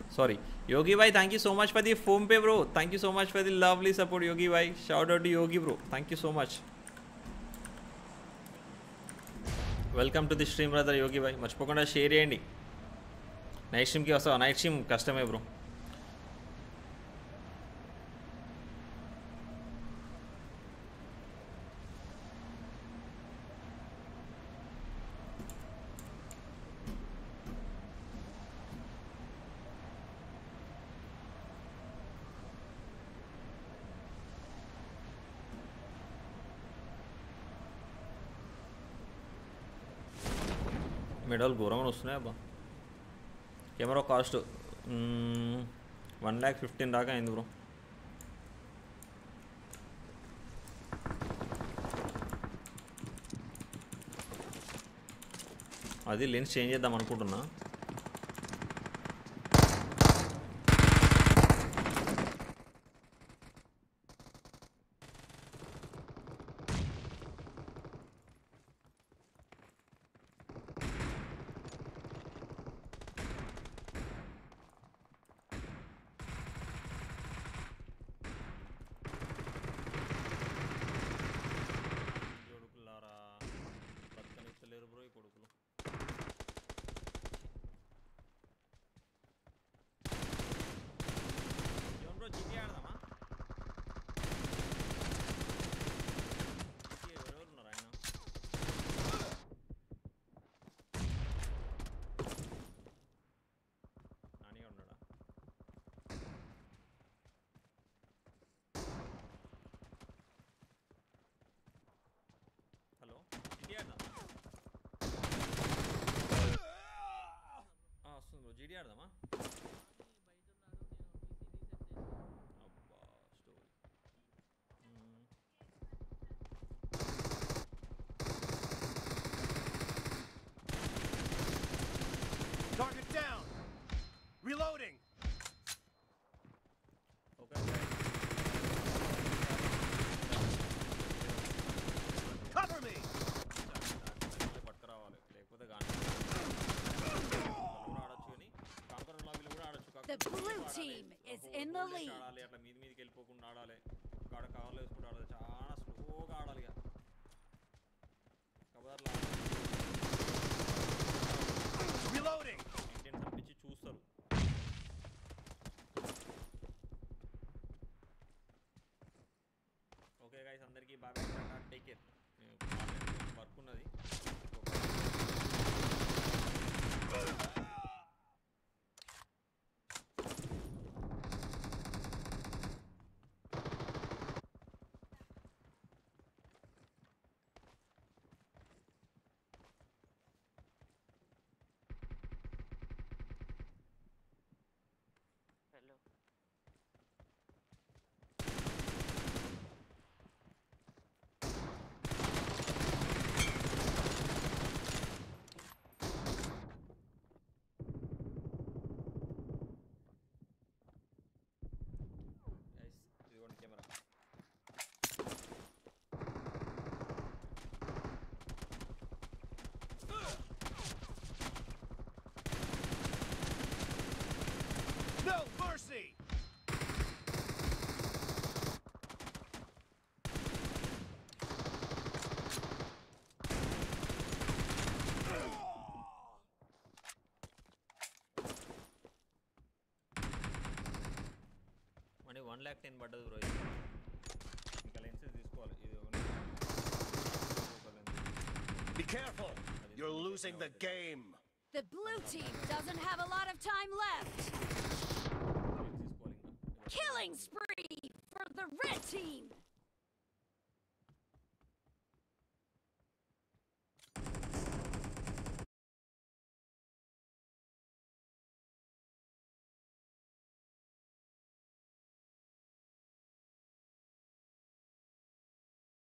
Sorry. Yogi bhai, thank you so much for the phone pay, bro. Thank you so much for the lovely support, Yogi bhai. Shout out to Yogi, bro. Thank you so much. Welcome to the stream brother Yogi bhai. మర్చిపోకుండా share చేయండి. Night స్ట్రీమ్కి వస్తావా? Night stream కష్టమే bro. Medal ఘోరంగా వస్తున్నాయి అబ్బా. Camera cost 1,15,000 దాకా అయింది బ్రో. అది లెన్స్ చేంజ్ చేద్దాం అనుకుంటున్నా. జీడీ ఆడదామా? Target down. Reloading. Okay. Cover me. పట్టుకురావాలి లేకపోతే గాని The blue team is in the lead. ఆడాలి అట్లా మీదికి వెళ్ళిపోకుండా ఆడాలి. కాడ కవర్లు వేసుకుంటూ ఆడాలి. చాలా స్లోగా ఆడాలి. ఇక కవర్లు Reloading. ఇంటెన్స్ పంపించి చూస్తారు. ఓకే గైస్, అందరికీ బాగా టేక్ కేర్. వర్క్ ఉన్నది. No mercy. మనీ 1,10,000 పడ్డది బ్రో. ఇంకా లెన్సెస్ తీసుకోవాలి. Be careful. You're losing the game. The blue team doesn't have a lot of time left. Killing spree for the red team.